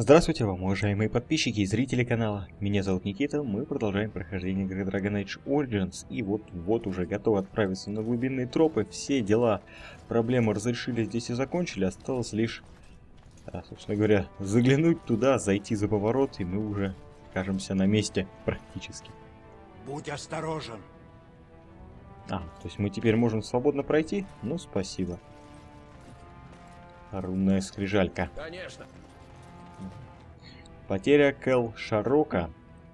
Здравствуйте вам, уважаемые подписчики и зрители канала. Меня зовут Никита, мы продолжаем прохождение игры Dragon Age Origins. И вот уже готовы отправиться на глубинные тропы. Все дела, проблемы разрешили здесь и закончили. Осталось лишь, собственно говоря, заглянуть туда, зайти за поворот, и мы уже окажемся на месте практически. Будь осторожен. То есть мы теперь можем свободно пройти? Ну, спасибо. Рунная скрижалька. Конечно. Потеря Кел-Шарока.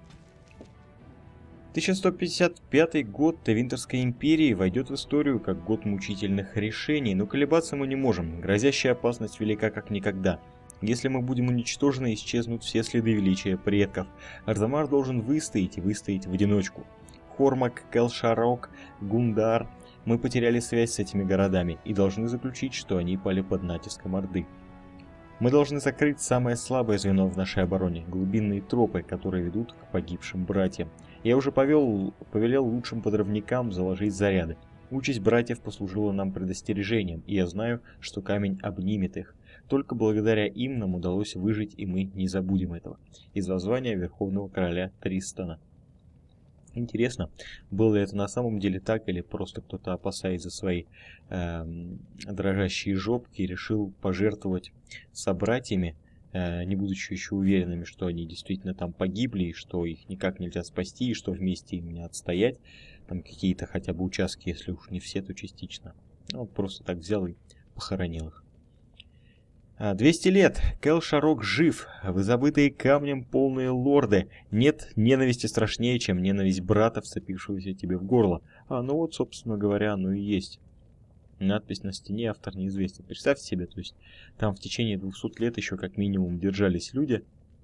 1155 год Тевинтерской империи войдет в историю как год мучительных решений, но колебаться мы не можем. Грозящая опасность велика как никогда. Если мы будем уничтожены, исчезнут все следы величия предков. Арзамар должен выстоять и выстоять в одиночку. Хормак, Кел-Шарок, Гундар. Мы потеряли связь с этими городами и должны заключить, что они пали под натиском Орды. Мы должны закрыть самое слабое звено в нашей обороне – глубинные тропы, которые ведут к погибшим братьям. Я уже повелел лучшим подрывникам заложить заряды. Участь братьев послужила нам предостережением, и я знаю, что камень обнимет их. Только благодаря им нам удалось выжить, и мы не забудем этого. Из воззвания Верховного Короля Тристана. Интересно, было ли это на самом деле так, или просто кто-то, опасаясь за свои дрожащие жопки, решил пожертвовать собратьями, не будучи еще уверенными, что они действительно там погибли, и что их никак нельзя спасти, и что вместе им не отстоять, там какие-то хотя бы участки, если уж не все, то частично. Ну, просто так взял и похоронил их. 200 лет. Кел-Шарок жив. Вы забытые камнем полные лорды. Нет ненависти страшнее, чем ненависть брата, вцепившегося тебе в горло. Ну вот, собственно говоря, оно и есть. Надпись на стене, автор неизвестен. Представьте себе, то есть там в течение 200 лет еще как минимум держались люди.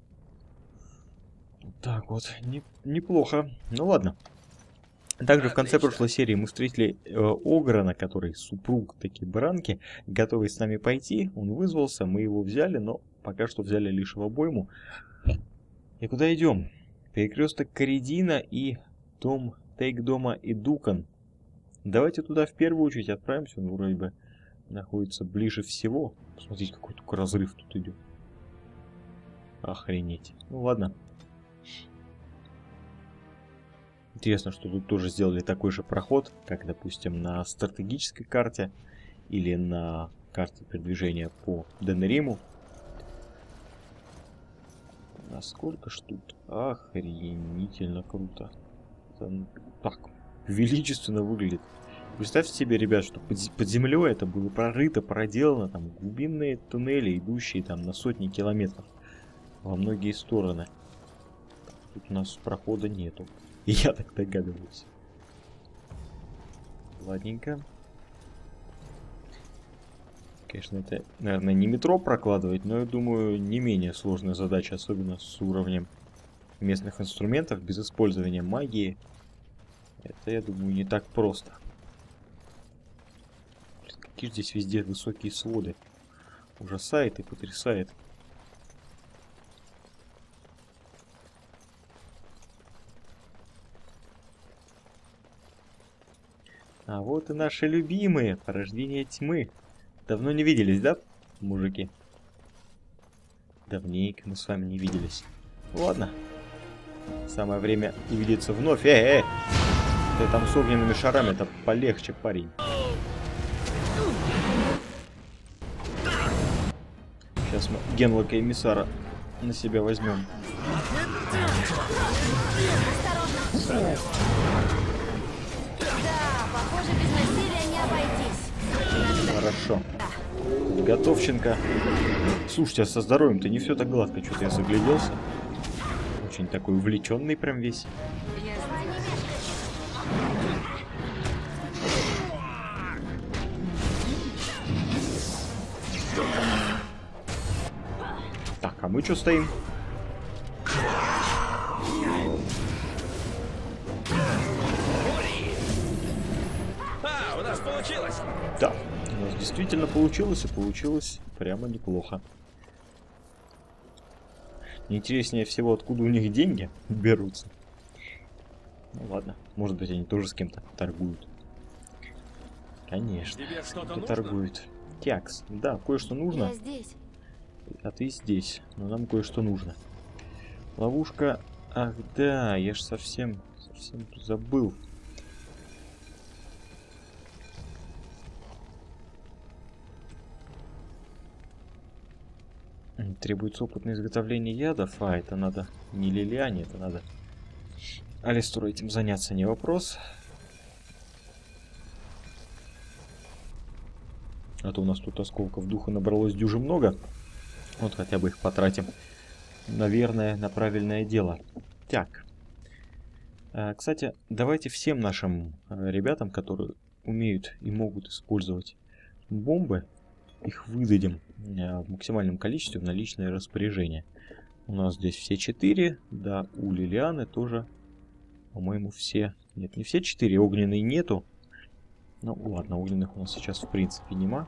Так вот, неплохо. Ну ладно. Также в конце прошлой серии мы встретили Ограна, который супруг такие баранки, готовый с нами пойти. Он вызвался, мы его взяли, но пока что взяли лишь в обойму. И куда идем? Перекресток Коридина и дом Тейкдома и Дукан. Давайте туда в первую очередь отправимся, он вроде бы находится ближе всего. Посмотрите, какой только разрыв тут идет. Охренеть. Ну ладно. Интересно, что тут тоже сделали такой же проход, как, допустим, на стратегической карте или на карте передвижения по Денериму. Насколько ж тут охренительно круто. Это так величественно выглядит. Представьте себе, ребят, что под землей это было прорыто, проделано, там глубинные туннели, идущие там на сотни километров во многие стороны. Тут у нас прохода нету. Я так догадываюсь. Ладненько. Конечно, это, наверное, не метро прокладывать, но я думаю, не менее сложная задача, особенно с уровнем местных инструментов, без использования магии. Это, я думаю, не так просто. Какие здесь везде высокие своды. Ужасает и потрясает. А вот и наши любимые порождения тьмы. Давно не виделись, да, мужики? Давненько мы с вами не виделись. Ладно. Самое время увидеться вновь. Ты там с огненными шарами-то полегче, парень. Сейчас мы Генлока Эмиссара на себя возьмем. Похоже, без насилия не обойтись. Хорошо. Готовченко. Слушайте, а со здоровьем-то не все так гладко. Что-то я загляделся. Очень такой увлеченный прям весь. Так, а мы что стоим? У нас получилось. Да, у нас действительно получилось, и получилось прямо неплохо. Интереснее всего, откуда у них деньги берутся. Ну ладно, может быть, они тоже с кем-то торгуют. Конечно, кто торгует. Тякс, да, кое-что нужно. Я здесь. А ты здесь. Но нам кое-что нужно. Ловушка. Ах да, я ж совсем забыл. Требуется опыт на изготовление ядов. А, это надо не Лилиане, это надо Алистеру этим заняться, не вопрос. А то у нас тут осколков духа набралось дюже много. Вот хотя бы их потратим, наверное, на правильное дело. Так. Кстати, давайте всем нашим ребятам, которые умеют и могут использовать бомбы, их выдадим в максимальном количестве в наличное распоряжение. У нас здесь все 4. Да, у Лилианы тоже, по-моему, все. Нет, не все 4. Огненной нету. Ну ладно, огненных у нас сейчас в принципе нема.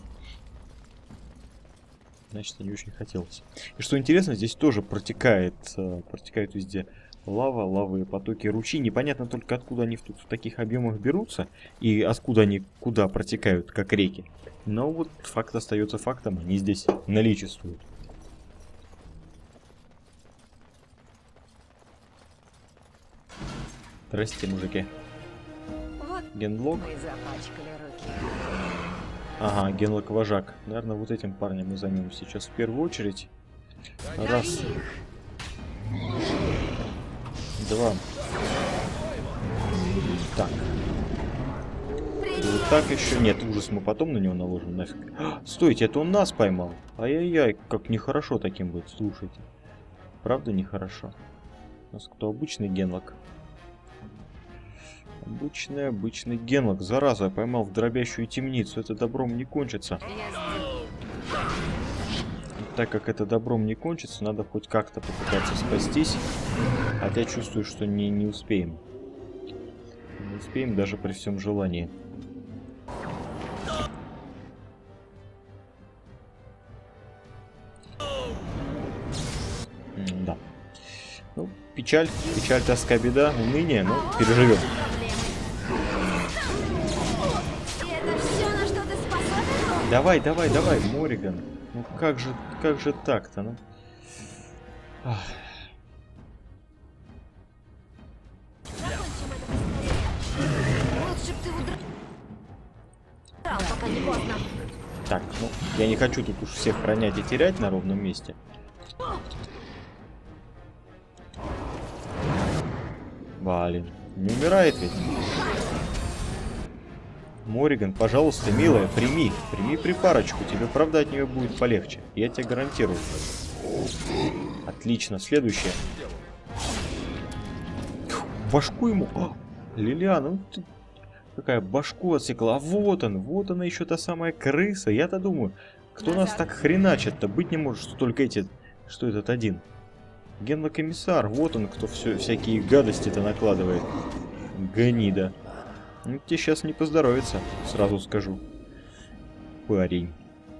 Значит, не очень хотелось. И что интересно, здесь тоже протекает везде лава, лавовые потоки, ручьи. Непонятно только, откуда они тут в таких объемах берутся и откуда они куда протекают, как реки. Но вот факт остается фактом, они здесь наличествуют. Здрасте, мужики. Вот Генлок. мы запачкали руки. Ага, Генлок вожак. Наверное, вот этим парнем мы займемся сейчас в первую очередь. Раз. Два. Так. И вот так еще. Нет, ужас мы потом на него наложим нафиг. Стойте, это он нас поймал. Ай-яй-яй, как нехорошо таким быть, слушайте. Правда нехорошо. У нас кто, обычный Генлок? Обычный Генлок. Зараза, я поймал в дробящую темницу. Это добром не кончится. Так как это добром не кончится, надо хоть как-то попытаться спастись. Хотя чувствую, что не успеем. Не успеем даже при всем желании. Да. Ну, печаль, тоска, беда, уныние, но переживем. Давай, Морриган. Ну как же так-то, ну? Ах. Так, ну, я не хочу тут уж всех ронять и терять на ровном месте. Блин, не умирает ведь? Морриган, пожалуйста, милая, прими припарочку, тебе правда от нее будет полегче, я тебе гарантирую. Отлично, следующее. Башку ему. О, Лилиана, ну ты какая башку отсекла. А вот она еще та самая крыса. Я-то думаю, кто нас так хреначит-то? Быть не может, что только что этот один. Генлок-комиссар, вот он, кто всякие гадости-то накладывает. Гнида. Ну, тебе сейчас не поздоровится, сразу скажу. Парень.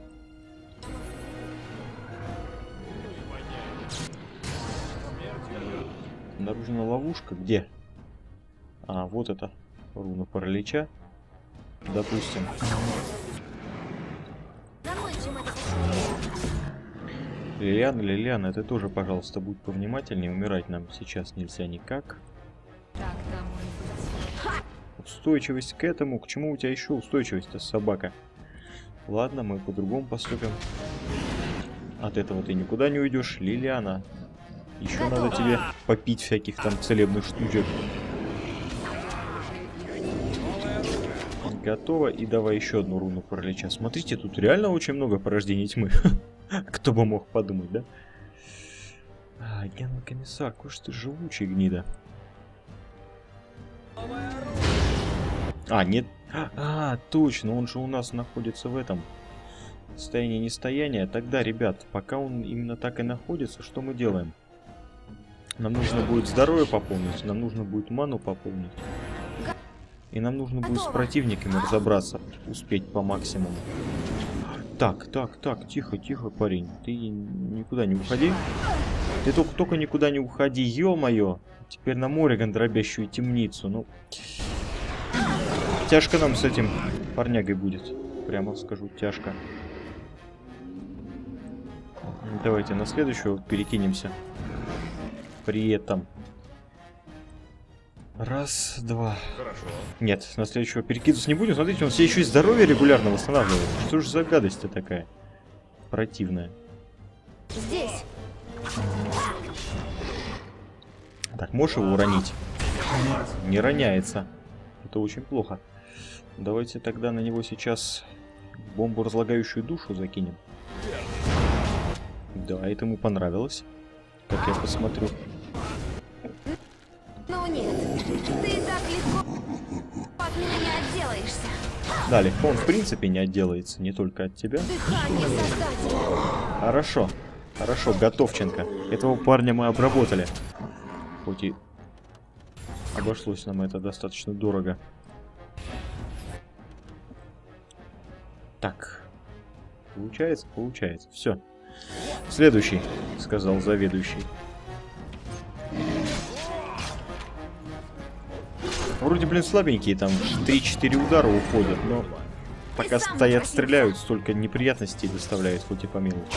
Обнаружена ловушка. Где? А, вот это. Руна паралича. Допустим. Лилиана, ты тоже, пожалуйста, будь повнимательнее. Умирать нам сейчас нельзя никак. Устойчивость к этому. К чему у тебя еще устойчивость-то, собака? Ладно, мы по-другому поступим. От этого ты никуда не уйдешь. Лилиана, еще надо тебе попить всяких там целебных штучек. Готово. И давай еще одну руну паралича. Смотрите, тут реально очень много порождений тьмы. Кто бы мог подумать, да? А, Генлок-комиссар, какой же ты живучий, гнида. А, нет. А, точно, он же у нас находится в этом состоянии нестояния. Тогда, ребят, пока он именно так и находится, что мы делаем? Нам нужно будет здоровье пополнить, нам нужно будет ману пополнить. И нам нужно будет с противниками разобраться, успеть по максимуму. Так, тихо, парень. Ты никуда не уходи. Ты только никуда не уходи, ё-моё. Теперь на Морриган дробящую темницу. Ну, тяжко нам с этим парнягой будет. Прямо скажу, тяжко. Давайте на следующего перекинемся. При этом. Раз, два. Хорошо. Нет, на следующего перекидываться не будем. Смотрите, он все еще и здоровье регулярно восстанавливает. Что же за гадость-то такая? Противная. Здесь. Так, можешь его уронить? Не роняется. Это очень плохо. Давайте тогда на него сейчас бомбу разлагающую душу закинем. Да, это ему понравилось. Как я посмотрю. Ну нет, ты так легко от меня не отделаешься. Да, легко он в принципе не отделается, не только от тебя. Дыхание Создателя. Хорошо, хорошо, Готовченко. Этого парня мы обработали. Хоть и обошлось нам это достаточно дорого. Так. Получается? Получается. Все. Следующий, сказал заведующий. Вроде, блин, слабенькие, там 3-4 удара уходят, но пока стоят, стреляют, столько неприятностей доставляют, хоть и по мелочи.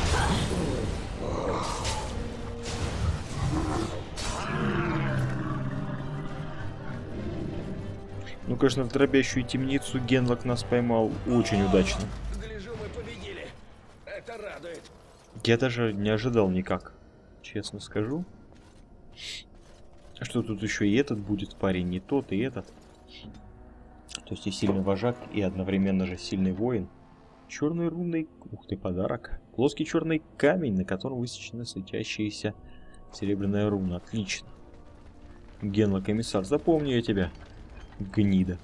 Ну, конечно, в дробящую темницу Генлок нас поймал очень удачно. Гляжу, мы победили. Это радует. Я даже не ожидал никак, честно скажу. Что тут еще и этот будет парень, не тот, и этот. То есть и сильный вожак, и одновременно же сильный воин. Черный рунный, ух ты, подарок. Плоский черный камень, на котором высечена светящаяся серебряная руна. Отлично. Генлок, комиссар, запомню я тебя. Гнида.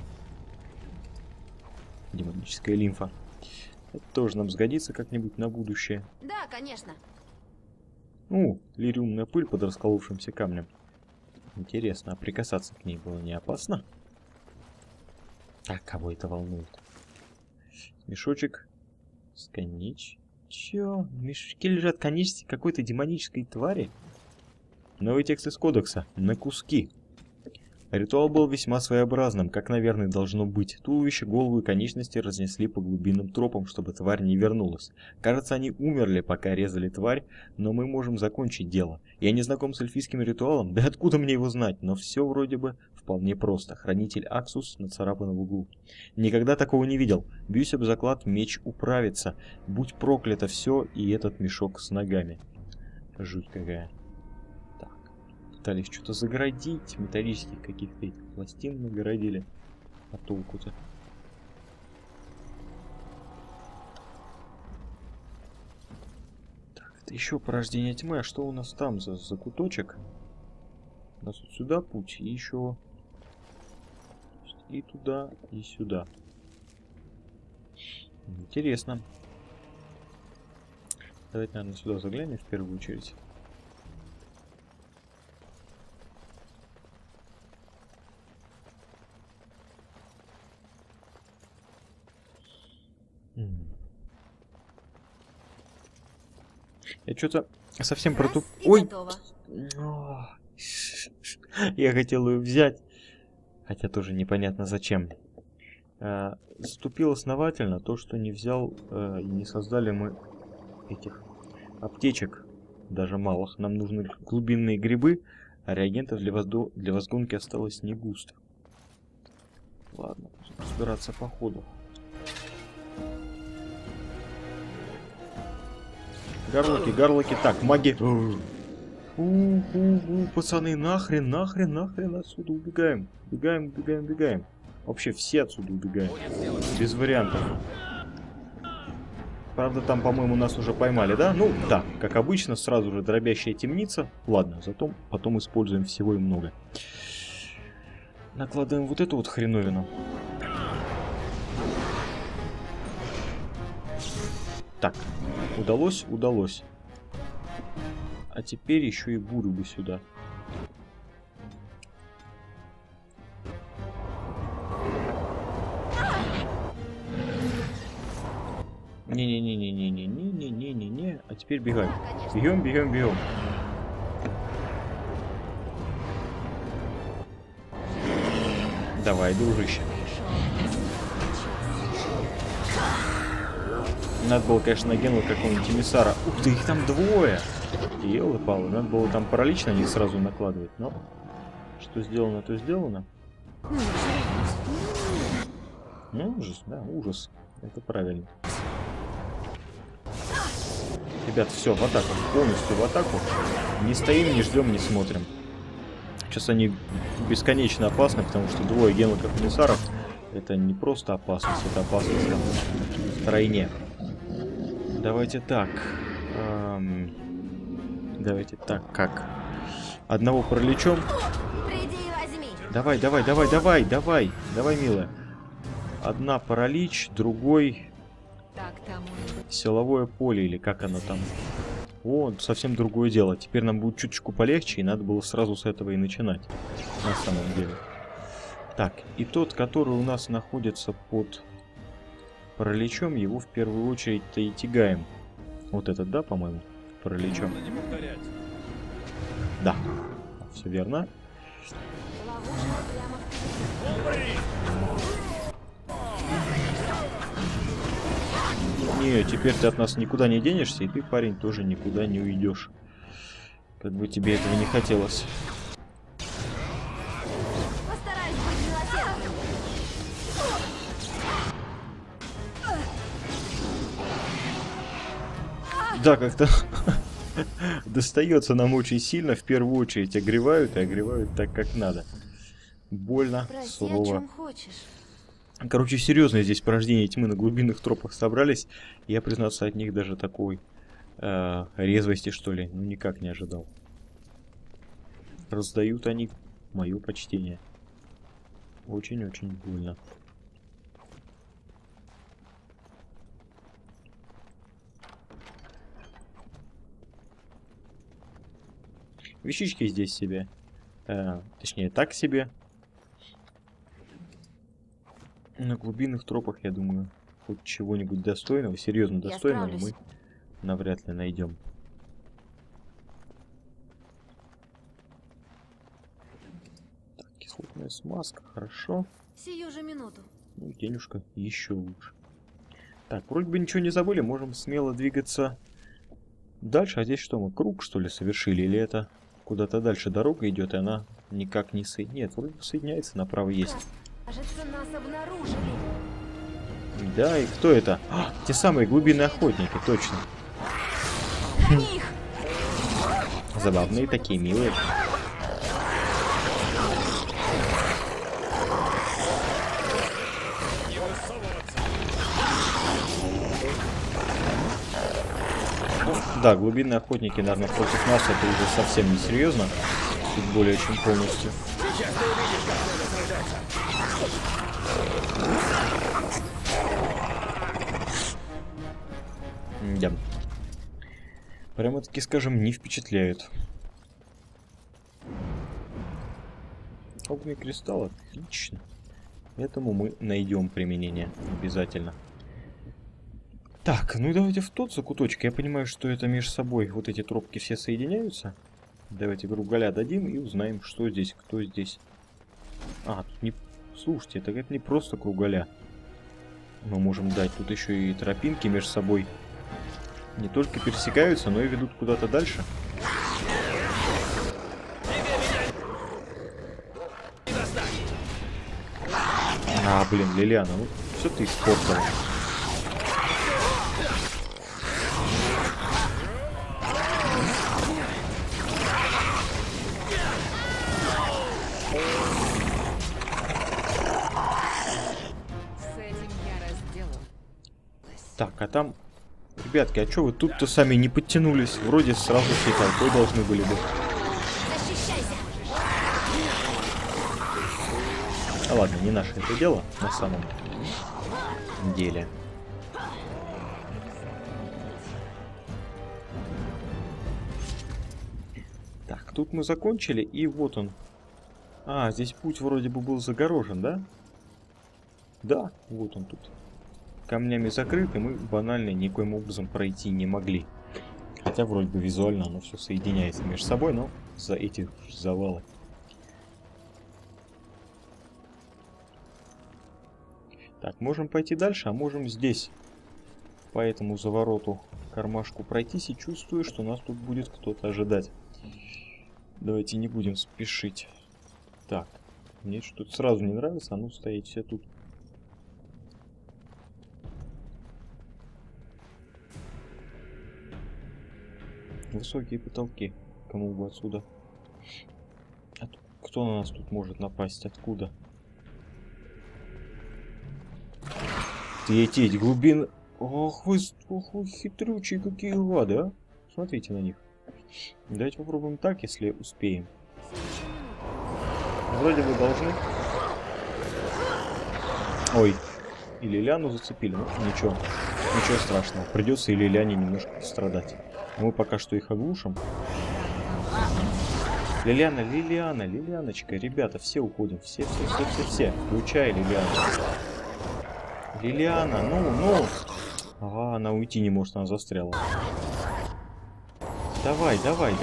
Демоническая лимфа. Это тоже нам сгодится как-нибудь на будущее. Да, конечно. Лириумная пыль под расколовшимся камнем. Интересно, а прикасаться к ней было не опасно? Так, кого это волнует? Мешочек с Чё? В мешке лежат конечности какой-то демонической твари? Новый текст из кодекса. На куски. Ритуал был весьма своеобразным, как, наверное, должно быть. Туловище, голову и конечности разнесли по глубинным тропам, чтобы тварь не вернулась. Кажется, они умерли, пока резали тварь, но мы можем закончить дело. Я не знаком с эльфийским ритуалом, да откуда мне его знать, но все вроде бы вполне просто. Хранитель Аксус нацарапан в углу. Никогда такого не видел. Бьюсь об заклад, меч управится. Будь проклято все и этот мешок с ногами. Жуть какая. Пытались что-то загородить, металлических каких-то этих пластин нагородили. А толку-то? Так, это еще порождение тьмы. А что у нас там за куточек? У нас вот сюда путь и еще и туда, и сюда. Интересно. Давайте, наверное, сюда заглянем в первую очередь. Я что-то совсем протуп... Ой! Готово. Я хотел ее взять. Хотя тоже непонятно зачем. Заступил основательно то, что не взял и не создали мы этих аптечек. Даже малых. Нам нужны глубинные грибы, а реагентов для возгонки осталось не густо. Ладно, будем разбираться по ходу. Гарлоки, так, маги. Пацаны, нахрен отсюда убегаем. Убегаем. Вообще все отсюда убегаем. Без вариантов. Правда, там, по-моему, нас уже поймали, да? Ну, да, как обычно, сразу же дробящая темница. Ладно, зато потом используем всего и много. Накладываем вот эту вот хреновину. Так, удалось. А теперь еще и бурю бы сюда. Не-не-не. А теперь бегаем. Бегем. Давай, дружище. Надо было, конечно, на Генла какого-нибудь эмиссара. Ух ты, их там двое! Ёлы-палы, надо было там паралич на них сразу накладывать, но... Что сделано, то сделано. Ну, ужас, да, ужас. Это правильно. Ребят, все, в атаку. Полностью в атаку. Не стоим, не ждем, не смотрим. Сейчас они бесконечно опасны, потому что двое генлоков эмиссаров это не просто опасность, это опасность там втройне. Давайте так. Давайте так, как? Одного пролечем. Давай, давай, давай, давай, давай. Давай, милая. Одна паралич, другой силовое поле, или как оно там. О, совсем другое дело. Теперь нам будет чуточку полегче, и надо было сразу с этого и начинать. На самом деле. Так, и тот, который у нас находится под параличом, его в первую очередь-то и тягаем. Вот этот, да, по-моему, параличом. Да, все верно. Не, теперь ты от нас никуда не денешься, и ты, парень, тоже никуда не уйдешь. Как бы тебе этого не хотелось. Да, как-то достается нам очень сильно. В первую очередь огревают, и огревают так, как надо. Больно, сурово. Короче, серьезно здесь порождение тьмы на глубинных тропах собрались. Я, признаться, от них даже такой резвости, что ли, ну никак не ожидал. Раздают они мое почтение. Очень-очень больно. Вещички здесь себе. Точнее, так себе. На глубинных тропах, я думаю, хоть чего-нибудь достойного, серьезно достойного мы навряд ли найдем. Так, кислотная смазка, хорошо. Сию же минуту. Ну, денежка еще лучше. Так, вроде бы ничего не забыли, можем смело двигаться дальше. А здесь что, мы круг, что ли, совершили? Или это куда-то дальше дорога идет, и она никак не соединяется? Нет, вроде бы соединяется, направо есть. Кажется, нас обнаружили. Да, и кто это? А, те самые глубинные охотники, точно. Забавные такие, милые. Да, глубинные охотники, наверное, против нас это уже совсем не серьезно. Тут более чем полностью. Да. Прямо-таки, скажем, не впечатляют. Огненный кристалл, отлично. Этому мы найдем применение обязательно. Так, ну давайте в тот закуточек. Я понимаю, что это между собой вот эти тропки все соединяются. Давайте кругаля дадим и узнаем, что здесь, кто здесь. А, тут не... Слушайте, это не просто кругаля. Мы можем дать тут еще и тропинки между собой. Не только пересекаются, но и ведут куда-то дальше. А, блин, Лилиана, ну все ты испортила. Так, а там... Ребятки, а что вы тут-то сами не подтянулись? Вроде сразу всей толпой должны были бы. А ладно, не наше это дело, на самом деле. Так, тут мы закончили, и вот он. А, здесь путь вроде бы был загорожен, да? Да, вот он тут. Камнями закрыт, и мы банально никоим образом пройти не могли. Хотя вроде бы визуально оно все соединяется между собой, но за эти завалы. Так, можем пойти дальше, а можем здесь по этому завороту кармашку пройтись, и чувствую, что нас тут будет кто-то ожидать. Давайте не будем спешить. Так, мне что-то сразу не нравится, а ну стоять все тут. Высокие потолки. Кому бы отсюда? Кто на нас тут может напасть? Откуда? Теть, глубин. Ох вы хитрючие какие гады, а? Смотрите на них. Давайте попробуем так, если успеем. Вроде бы должны. Ой, и Лилиану зацепили. Ну, ничего страшного. Придется и Лилиане немножко пострадать. Мы пока что их оглушим. Лилианочка, ребята, все уходим. Все. Включай Лилиану. Лилиана, ну. Ага, она уйти не может, она застряла. Давай.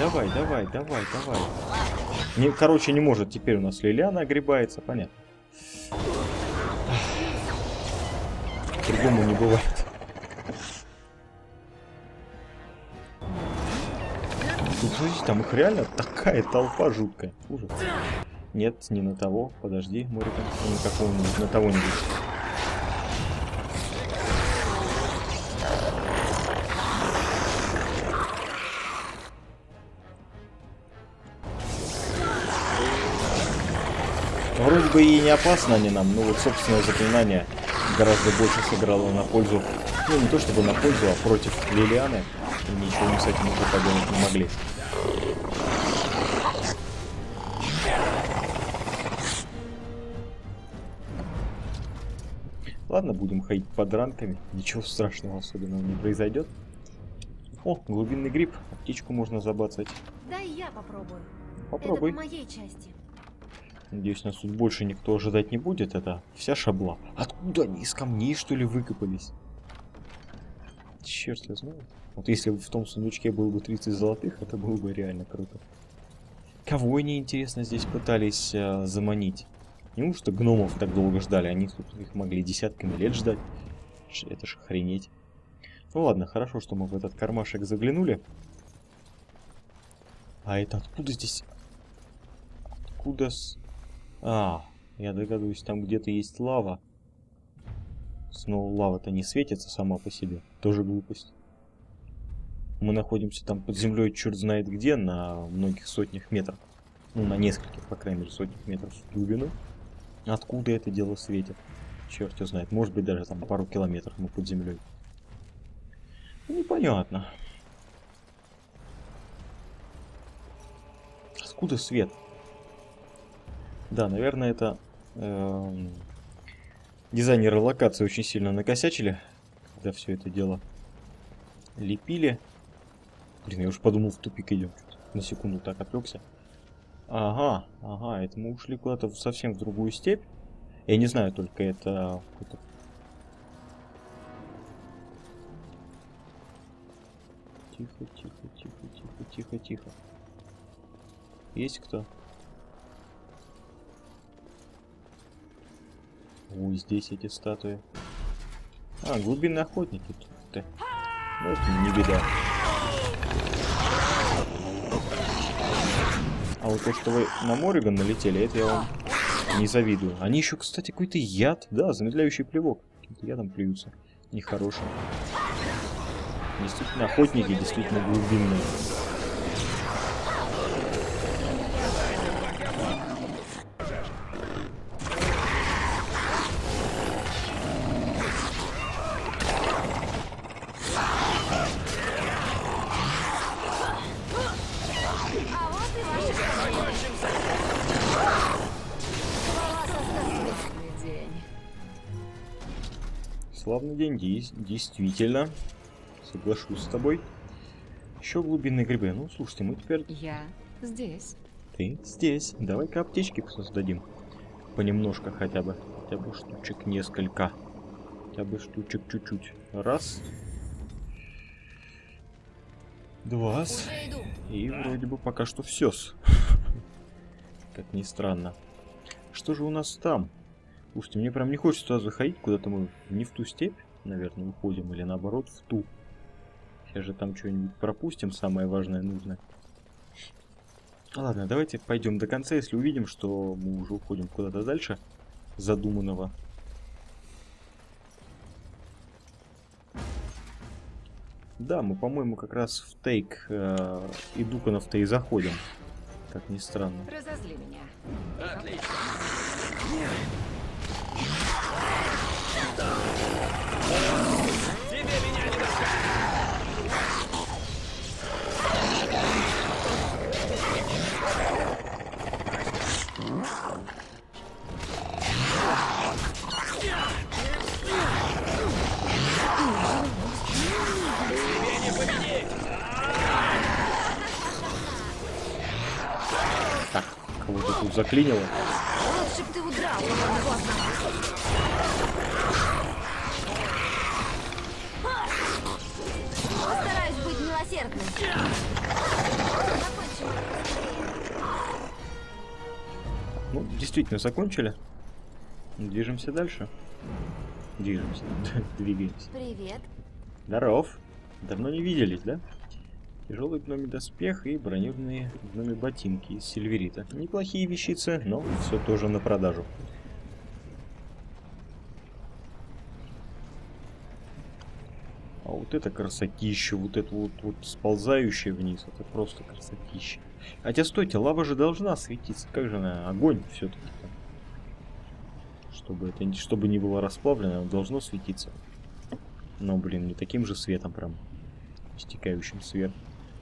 Короче, не может. Теперь у нас Лилиана огребается, понятно. По-другому не бывает. Тут, смотрите, там их реально такая толпа жуткая. Ужас. Нет, не на того. Подожди, Морика. На какого-нибудь, на того-нибудь. Вроде бы и не опасно они нам, но вот собственное заклинание гораздо больше сыграло на пользу. Ну, не то чтобы на пользу, а против Лилианы. И ничего мы с этим уже поделать не могли. Ладно, будем ходить под ранками. Ничего страшного особенного не произойдет. О, глубинный гриб. Аптечку можно забацать. Дай я попробую. Попробуй. Это по моей части. Надеюсь, нас тут больше никто ожидать не будет. Это вся шабла. Откуда они? Из камней, что ли, выкопались? Черт я знаю. Вот если бы в том сундучке было бы 30 золотых, это было бы реально круто. Кого они, интересно, здесь пытались заманить? Неужто гномов так долго ждали? Они тут их могли десятками лет ждать. Это ж охренеть. Ну ладно, хорошо, что мы в этот кармашек заглянули. А это откуда здесь? Откуда с... А, я догадываюсь, там где-то есть лава. Снова лава-то не светится сама по себе. Тоже глупость. Мы находимся там под землей черт знает где, на многих сотнях метров. Ну, на нескольких, по крайней мере, сотнях метров в глубину. Откуда это дело светит? Черт его знает. Может быть, даже там пару километров мы под землей. Ну, непонятно. Откуда свет? Да, наверное, это дизайнеры локации очень сильно накосячили, когда все это дело лепили. Блин, я уж подумал, в тупик идем. На секунду так отвлекся. Ага, это мы ушли куда-то совсем в другую степь. Я не знаю, только это... Тихо. Есть кто? Ой, здесь эти статуи. А, глубинные охотники тут-то. Ну, это не беда. А вот то, что вы на Морриган налетели, это я вам не завидую. Они еще, кстати, какой-то яд. Да, замедляющий плевок. Каким-то ядом плюются. Нехорошим. Действительно, охотники действительно глубинные. Славный день, действительно. Соглашусь с тобой. Еще глубинные грибы. Ну, слушайте, мы теперь... Я здесь. Ты здесь. Давай-ка аптечки создадим. Понемножко хотя бы. Хотя бы штучек несколько. Хотя бы штучек чуть-чуть. Раз. Два. И вроде бы пока что все. Как ни странно. Что же у нас там? Слушайте, мне прям не хочется туда заходить, куда-то мы не в ту степь. наверное, уходим, или наоборот в ту. Сейчас же там что-нибудь пропустим, самое важное, нужное. Ладно, давайте пойдем до конца, если увидим, что мы уже уходим куда-то дальше задуманного. Да, мы, по-моему, как раз в тейк и Дуканов-то и заходим. Как ни странно. Разозли меня. Отлично. Тебе меня не достать. Тебе не победить. Так, кого-то тут заклинило. Лучше б ты удрал, пока не поздно. Постараюсь быть милосердным. Закончим быстрее. Ну, действительно, закончили. Движемся дальше. Движемся. Двигаемся. Привет. Здоров. Давно не виделись, да? Тяжелый гномий доспех и бронированные гноми ботинки из сильверита. Неплохие вещицы, но все тоже на продажу. А вот это красотища, вот это вот сползающее вниз, это просто красотища. Хотя стойте, лава же должна светиться, как же она, огонь все-таки. Чтобы не было расплавлено, оно должно светиться. Но, блин, не таким же светом прям, истекающим сверху.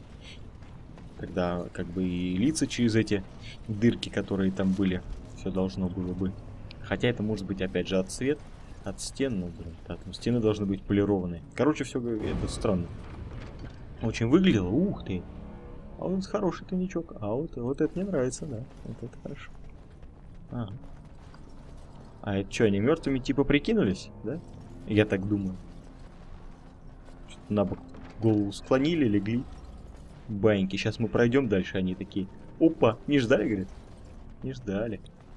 Тогда как бы и лица через эти дырки, которые там были, все должно было бы. Хотя это может быть опять же от свет, от стен, ну блин, да, там стены должны быть полированные. Короче, все это странно. Очень выглядело, ух ты. А вот хороший тайничок. А вот это мне нравится, да. Вот это хорошо. Ага. А это что, они мертвыми типа прикинулись, да? Я так думаю. На бок голову склонили, легли. Баньки. Сейчас мы пройдем дальше, они такие. Опа, не ждали, говорит? Не ждали.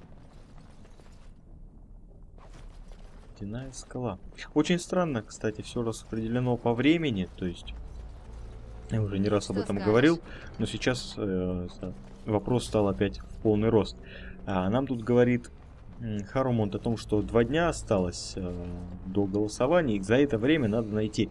Ледяная скала. Очень странно, кстати, все распределено по времени, то есть я уже не раз об этом говорил, но сейчас вопрос стал опять в полный рост. Нам тут говорит Харумонт о том, что 2 дня осталось до голосования, и за это время надо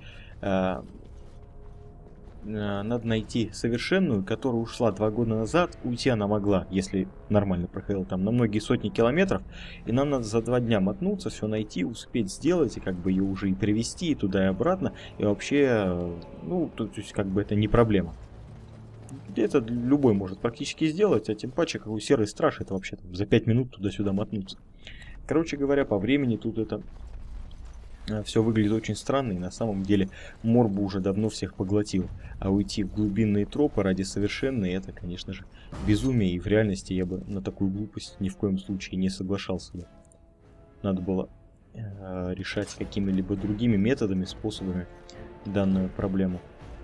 найти совершенную, которая ушла 2 года назад. Уйти она могла, если нормально проходила там на многие сотни километров. И нам надо за 2 дня мотнуться, все найти, успеть сделать, и как бы ее уже и привезти и туда и обратно. И вообще, ну, то есть как бы это не проблема. Это любой может практически сделать, а тем паче, какой серый страж, это вообще там, за 5 минут туда-сюда мотнуться. Короче говоря, по времени тут это все выглядит очень странно, и на самом деле Морбу уже давно всех поглотил. А уйти в глубинные тропы ради совершенной, это, конечно же, безумие, и в реальности я бы на такую глупость ни в коем случае не соглашался бы. Надо было решать какими-либо другими методами, способами данную проблему.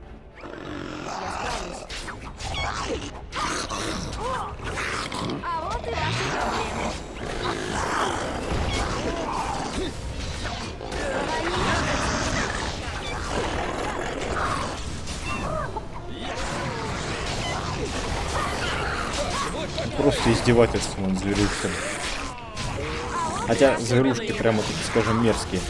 А вот и ваши проблемы. Просто издевательство над зверушками. Хотя зверушки прямо таки, скажем, мерзкие.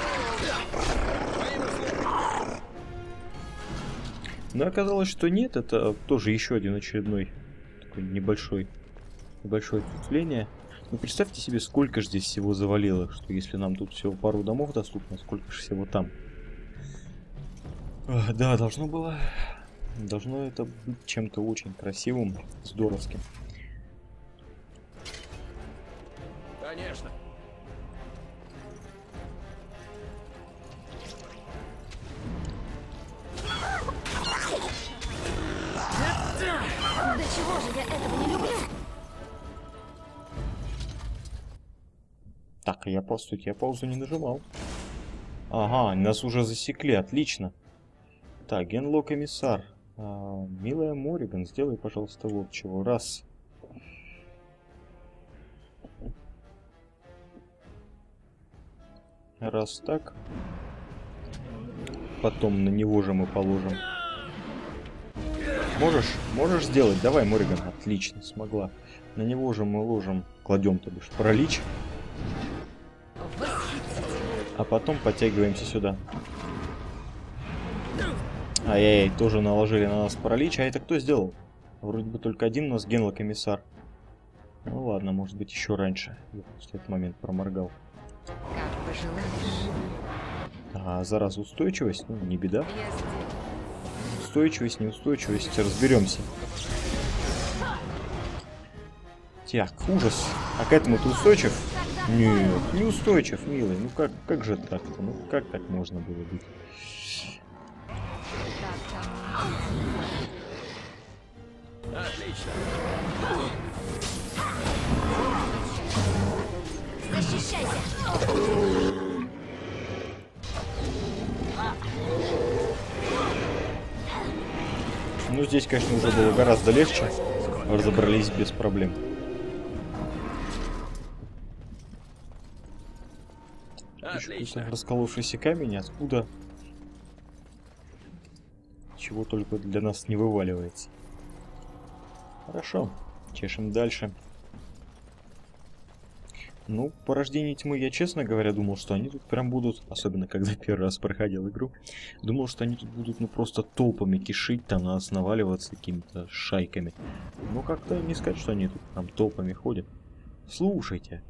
Но оказалось, что нет, это тоже еще один очередной такой небольшое ответвление. Ну представьте себе, сколько же здесь всего завалило, что если нам тут всего пару домов доступно, сколько же всего там. Да, должно это быть чем-то очень красивым, здоровским. Конечно. До чего же я этого не люблю? Так, я паузу не нажимал. Ага, нас уже засекли, отлично. Так, генлок-эмиссар. Милая Мориган, сделай, пожалуйста, вот чего. Раз. Раз так. Потом на него же мы положим. Можешь сделать? Давай, Морриган. Отлично, смогла. На него же мы ложим, кладем, то бишь, паралич. А потом подтягиваемся сюда. Ай-яй-яй, тоже наложили на нас паралич. А это кто сделал? Вроде бы только один у нас генлок-комиссар. Ну ладно, может быть еще раньше. Я просто этот момент проморгал. Как пожелаешь. А зараза, устойчивость? Ну, не беда. Я здесь. Устойчивость, неустойчивость, разберемся. Так, ужас. А к этому ты устойчив? Нет, не устойчив, милый. Ну как же так-то? Ну как так можно было быть? Отлично. Защищайся. Ну здесь, конечно, уже было гораздо легче. Разобрались без проблем. Отлично. Расколовшийся камень, откуда чего только для нас не вываливается. Хорошо, чешем дальше. Ну, порождение тьмы, я, честно говоря, думал, что они тут прям будут, особенно когда первый раз проходил игру, думал, что они тут будут, ну, просто толпами кишить, там, на нас наваливаться какими-то шайками. Но как-то не сказать, что они тут там толпами ходят. Слушайте.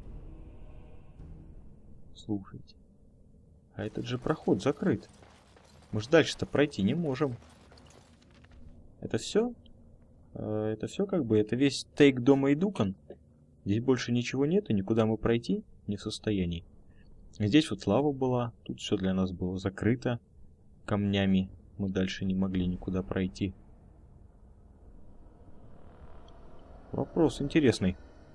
Слушайте. А этот же проход закрыт. Мы же дальше-то пройти не можем. Это все? Это все как бы? Это весь тейк дома и Дукан? Здесь больше ничего нет, и никуда мы пройти не в состоянии. Здесь вот лава была, тут все для нас было закрыто камнями. Мы дальше не могли никуда пройти. Вопрос интересный.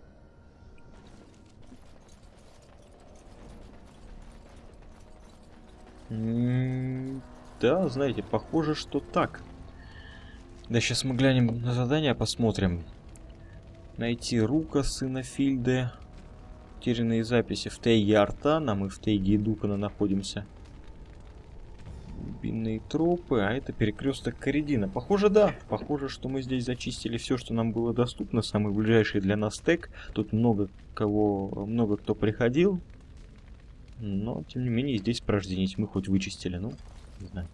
Да, знаете, похоже, что так. Да, сейчас мы глянем на задание, посмотрим. Найти Рука, сына Фильды. Утерянные записи в тейге Артана. Мы в тейге Дукана находимся. Глубинные тропы. А это перекресток Коридина. Похоже, да. Похоже, что мы здесь зачистили все, что нам было доступно. Самый ближайший для нас тег. Тут много кто приходил. Но, тем не менее, здесь порождение тьмы хоть вычистили. Ну, не знаю.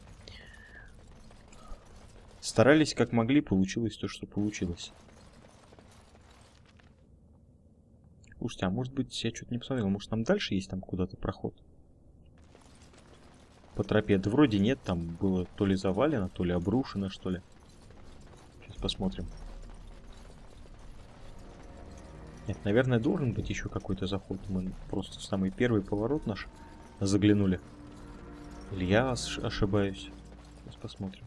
Старались как могли, получилось то, что получилось. Слушайте, а может быть, я что-то не посмотрел, может там дальше есть там куда-то проход? По тропе, да вроде нет, там было то ли завалено, то ли обрушено, что ли. Сейчас посмотрим. Нет, наверное, должен быть еще какой-то заход. Мы просто в самый первый поворот наш заглянули. Или я ошибаюсь? Сейчас посмотрим.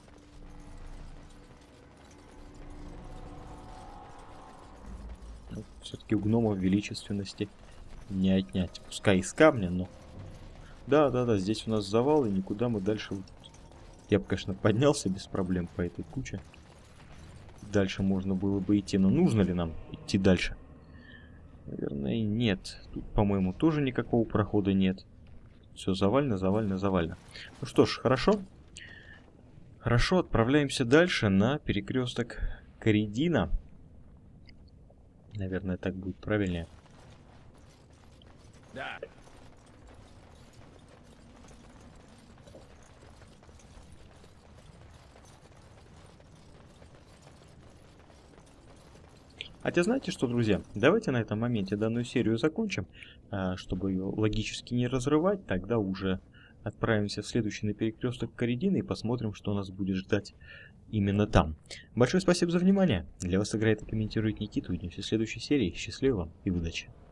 Все-таки у гномов величественности не отнять. Пускай из камня, но... Да, здесь у нас завал, и никуда мы дальше... Я бы, конечно, поднялся без проблем по этой куче. Дальше можно было бы идти, но нужно ли нам идти дальше? Наверное, нет. Тут, по-моему, тоже никакого прохода нет. Все завально. Ну что ж, хорошо. Хорошо, отправляемся дальше на перекресток Коридина. Наверное, так будет правильнее. Да. Хотя знаете что, друзья, давайте на этом моменте данную серию закончим, чтобы ее логически не разрывать, тогда уже отправимся в следующий на перекресток Коридина и посмотрим, что нас будет ждать именно там. Большое спасибо за внимание. Для вас играет и комментирует Никита. Увидимся в следующей серии. Счастливо вам и удачи.